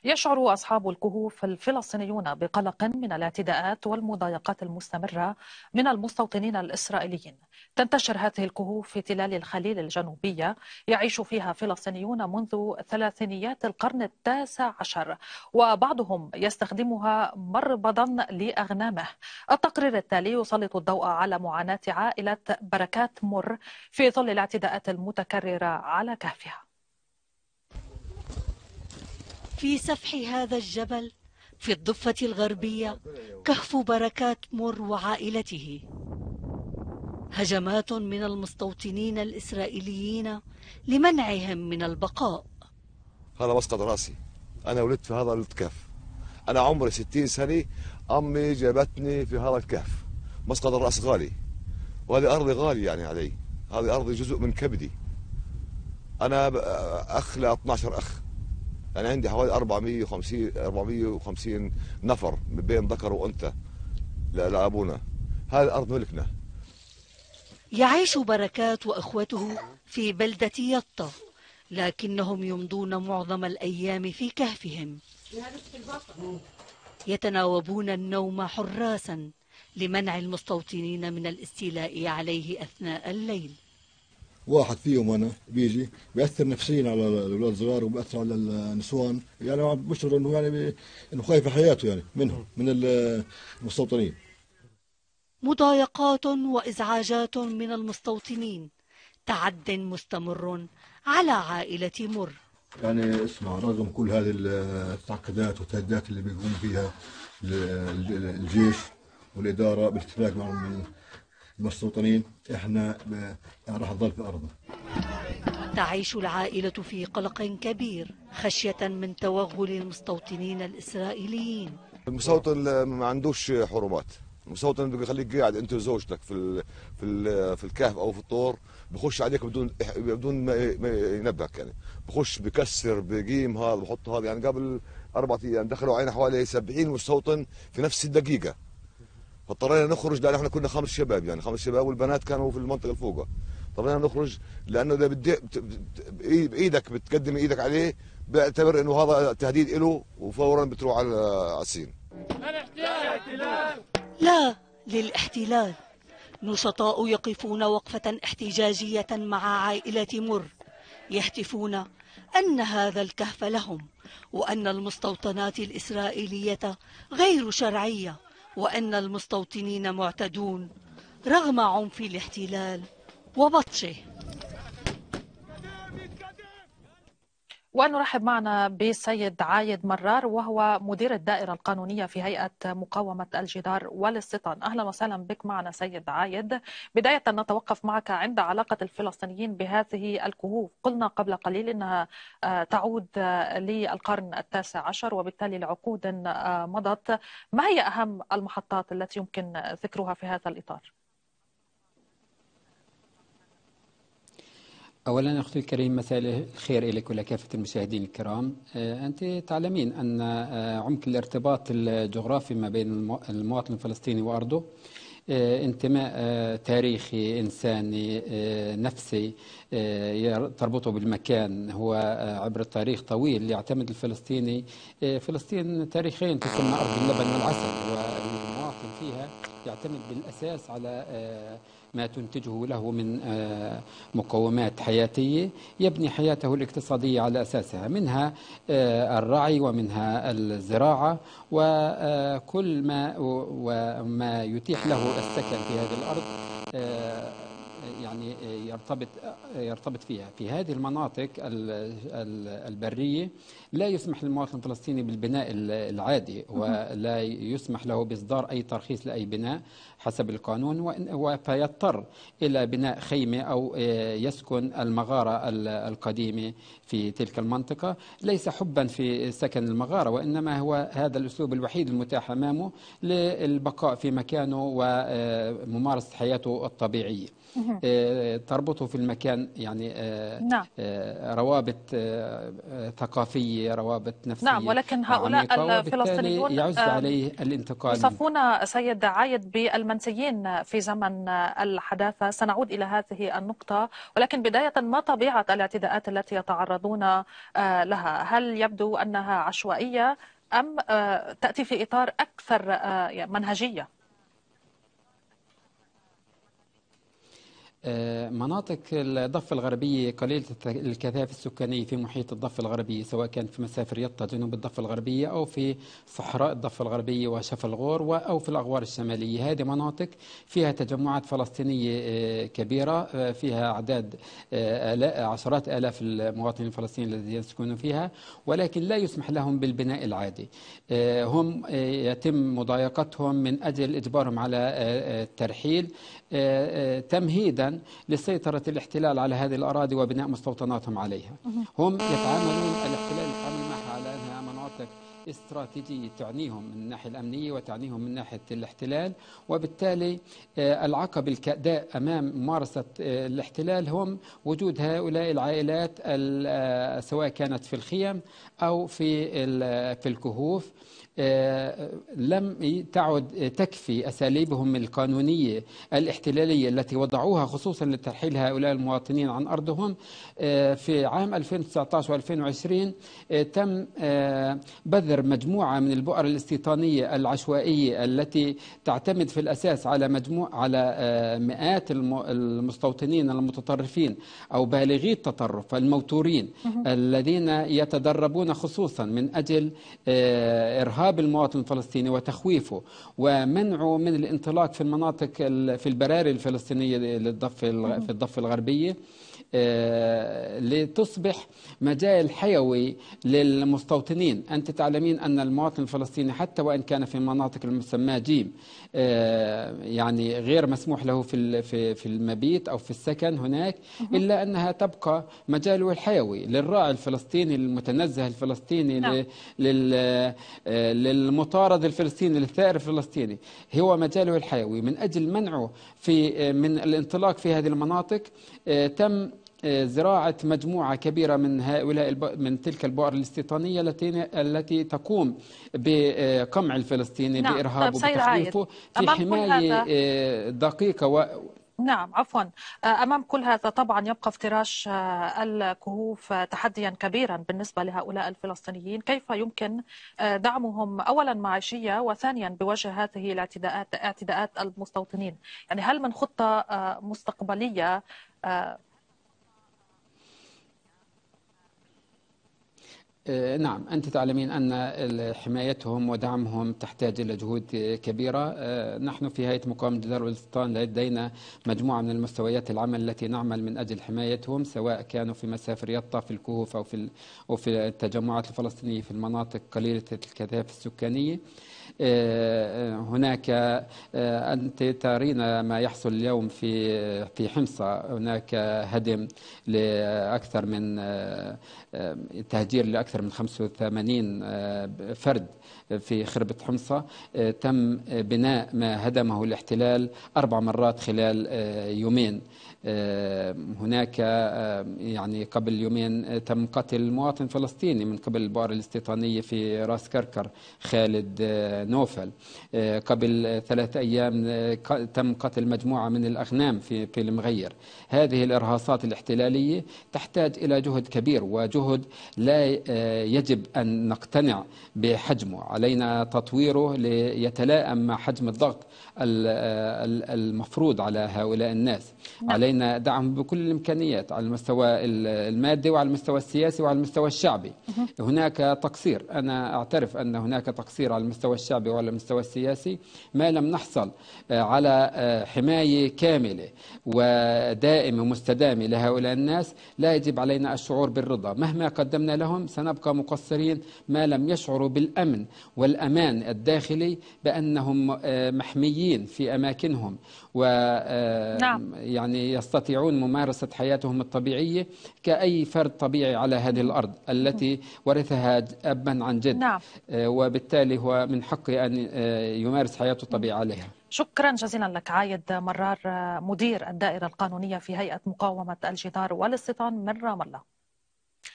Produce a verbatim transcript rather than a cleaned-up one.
يشعر أصحاب الكهوف الفلسطينيون بقلق من الاعتداءات والمضايقات المستمرة من المستوطنين الإسرائيليين. تنتشر هذه الكهوف في تلال الخليل الجنوبية، يعيش فيها فلسطينيون منذ ثلاثينيات القرن التاسع عشر، وبعضهم يستخدمها مربضا لأغنامه. التقرير التالي يسلط الضوء على معاناة عائلة بركات مر في ظل الاعتداءات المتكررة على كهفها. في سفح هذا الجبل في الضفة الغربية كهف بركات مر وعائلته. هجمات من المستوطنين الإسرائيليين لمنعهم من البقاء. هذا مسقط راسي، أنا ولدت في هذا الكهف، أنا عمري ستين سنة، أمي جابتني في هذا الكهف. مسقط الرأس غالي، وهذه أرضي غالية يعني علي، هذه أرضي جزء من كبدي. أنا أخ ل اثني عشر أخ، يعني عندي حوالي أربعمئة وخمسين أربعمئة وخمسين نفر بين ذكر وأنثى لأبونا. هذه الأرض ملكنا. يعيش بركات وأخوته في بلدة يطا، لكنهم يمضون معظم الأيام في كهفهم، يتناوبون النوم حراسا لمنع المستوطنين من الاستيلاء عليه أثناء الليل. واحد فيهم أنا بيجي بيأثر نفسيا على الأولاد الصغار وبيأثر على النسوان، يعني بشعر إنه يعني إنه خايف حياته يعني منهم من المستوطنين. مضايقات وإزعاجات من المستوطنين، تعد مستمر على عائلة مر. يعني اسمع، رغم كل هذه التعقيدات والتهديدات اللي بيقوم فيها الجيش والإدارة بالاتفاق مع المستوطنين، احنا راح نظل في أرضنا. تعيش العائلة في قلق كبير خشية من توغل المستوطنين الإسرائيليين. المستوطن ما عندوش حرمات، المستوطن بيخليك قاعد انت وزوجتك في ال في ال في الكهف او في الطور، بخش عليك بدون بدون ما ينبهك، يعني بخش بكسر بقيم هذا بحط هذا. يعني قبل اربع ايام دخلوا علينا حوالي سبعين مستوطن في نفس الدقيقه، فاضطرينا نخرج لان احنا كنا خمس شباب، يعني خمس شباب والبنات كانوا في المنطقه اللي فوقها. اضطرينا نخرج لانه اذا بدي بايدك بتقدم ايدك عليه بيعتبر انه هذا تهديد له وفورا بتروح على السين. لا للاحتلال. نشطاء يقفون وقفة احتجاجية مع عائلة مر، يهتفون أن هذا الكهف لهم، وأن المستوطنات الإسرائيلية غير شرعية، وأن المستوطنين معتدون رغم عنف الاحتلال وبطشه. ونرحب معنا بالسيد عايد مرار، وهو مدير الدائرة القانونية في هيئة مقاومة الجدار والاستيطان. أهلا وسهلا بك معنا سيد عايد. بداية نتوقف معك عند علاقة الفلسطينيين بهذه الكهوف. قلنا قبل قليل أنها تعود للقرن التاسع عشر وبالتالي لعقود مضت. ما هي أهم المحطات التي يمكن ذكرها في هذا الإطار؟ أولا أختي الكريم، مساء الخير إليك ولكافة المشاهدين الكرام. أنت تعلمين أن عمق الارتباط الجغرافي ما بين المواطن الفلسطيني وأرضه انتماء تاريخي إنساني نفسي تربطه بالمكان، هو عبر التاريخ طويل يعتمد الفلسطيني. فلسطين تاريخيا تسمى أرض اللبن والعسل، والمواطن فيها يعتمد بالأساس على ما تنتجه له من مقومات حياتية، يبني حياته الاقتصادية على أساسها، منها الرعي ومنها الزراعة وكل ما وما يتيح له السكن في هذه الأرض يعني يرتبط يرتبط فيها. في هذه المناطق البرية لا يسمح للمواطن الفلسطيني بالبناء العادي، ولا يسمح له بإصدار أي ترخيص لأي بناء حسب القانون، فيضطر إلى بناء خيمة أو يسكن المغارة القديمة في تلك المنطقة، ليس حبا في سكن المغارة، وإنما هو هذا الأسلوب الوحيد المتاح أمامه للبقاء في مكانه وممارسة حياته الطبيعية. تربطه في المكان، يعني نعم. روابط ثقافية، روابط نفسية نعم، ولكن هؤلاء الفلسطينيون يعز عليه الانتقال. يصفون سيد عايد بالمنسيين في زمن الحداثة. سنعود إلى هذه النقطة، ولكن بداية ما طبيعة الاعتداءات التي يتعرضون لها؟ هل يبدو أنها عشوائية أم تأتي في إطار أكثر منهجية؟ مناطق الضفة الغربية قليلة الكثافة السكانية في محيط الضفة الغربية، سواء كان في مسافر يطا جنوب الضفة الغربية أو في صحراء الضفة الغربية وشفا الغور أو في الأغوار الشمالية. هذه مناطق فيها تجمعات فلسطينية كبيرة، فيها أعداد عشرات آلاف المواطنين الفلسطينيين الذين يسكنون فيها، ولكن لا يسمح لهم بالبناء العادي. هم يتم مضايقتهم من أجل إجبارهم على الترحيل تمهيدا لسيطرة الاحتلال على هذه الأراضي وبناء مستوطناتهم عليها. هم يتعاملون، الاحتلال يتعامل معها على أنها مناطق استراتيجية تعنيهم من الناحية الأمنية وتعنيهم من ناحية الاحتلال، وبالتالي العقب الكأداء أمام ممارسة الاحتلال هم وجود هؤلاء العائلات سواء كانت في الخيم أو في في الكهوف. لم تعد تكفي أساليبهم القانونية الاحتلالية التي وضعوها خصوصا لترحيل هؤلاء المواطنين عن أرضهم. في عام ألفين وتسعة عشر وألفين وعشرين تم بذر مجموعة من البؤر الاستيطانية العشوائية التي تعتمد في الأساس على مجموع على مئات المستوطنين المتطرفين أو بالغي التطرف الموتورين الذين يتدربون خصوصا من أجل إرهاب المواطن الفلسطيني وتخويفه ومنعه من الانطلاق في المناطق في البراري الفلسطينية للضفة في الضفة الغربية، لتصبح مجال حيوي للمستوطنين. أنت تعلمين أن المواطن الفلسطيني حتى وإن كان في مناطق المسمى جيم يعني غير مسموح له في في المبيت أو في السكن هناك، إلا أنها تبقى مجاله الحيوي للراعي الفلسطيني المتنزه الفلسطيني نعم. للمطارد الفلسطيني للثائر الفلسطيني، هو مجاله الحيوي. من أجل منعه في من الانطلاق في هذه المناطق تم زراعة مجموعة كبيرة من هؤلاء من تلك البؤر الاستيطانية التي التي تقوم بقمع الفلسطيني نعم. بإرهابه وبتخويفه في حماية دقيقة و... نعم عفوا. أمام كل هذا طبعا يبقى افتراش الكهوف تحديا كبيرا بالنسبة لهؤلاء الفلسطينيين. كيف يمكن دعمهم أولا معيشية وثانيا بوجه هذه الاعتداءات اعتداءات المستوطنين؟ يعني هل من خطة مستقبلية؟ نعم، أنت تعلمين أن حمايتهم ودعمهم تحتاج إلى جهود كبيرة. نحن في هيئة مقاومة جدار والاستيطان لدينا مجموعة من المستويات العمل التي نعمل من أجل حمايتهم، سواء كانوا في مسافر يطا في الكهوف أو في أو في التجمعات الفلسطينية في المناطق قليلة الكثافة السكانية. هناك أنت ترين ما يحصل اليوم في في حمصة، هناك هدم لأكثر من تهجير لأكثر من خمسة وثمانين فرد في خربة حمصة. تم بناء ما هدمه الاحتلال أربع مرات خلال يومين. هناك يعني قبل يومين تم قتل مواطن فلسطيني من قبل البؤر الاستيطانية في راس كركر، خالد نوفل. قبل ثلاثة أيام تم قتل مجموعة من الأغنام في في المغير. هذه الإرهاصات الاحتلالية تحتاج إلى جهد كبير وجهد لا يجب أن نقتنع بحجمه، علينا تطويره ليتلائم مع حجم الضغط المفروض على هؤلاء الناس. نعم. علينا دعمهم بكل الإمكانيات على المستوى المادي وعلى المستوى السياسي وعلى المستوى الشعبي. أه. هناك تقصير، أنا أعترف أن هناك تقصير على المستوى الشعبي وعلى المستوى السياسي. ما لم نحصل على حماية كاملة ودائمة ومستدامة لهؤلاء الناس لا يجب علينا الشعور بالرضا. مهما قدمنا لهم سنبقى مقصرين ما لم يشعروا بالأمن والأمان الداخلي، بأنهم محميين في أماكنهم و نعم. يعني يستطيعون ممارسة حياتهم الطبيعية كأي فرد طبيعي على هذه الأرض التي ورثها أبا عن جد. نعم. وبالتالي هو من حقه أن يمارس حياته الطبيعية عليها. شكرا جزيلا لك عايد مرار، مدير الدائرة القانونية في هيئة مقاومة الجدار والاستيطان من رام الله.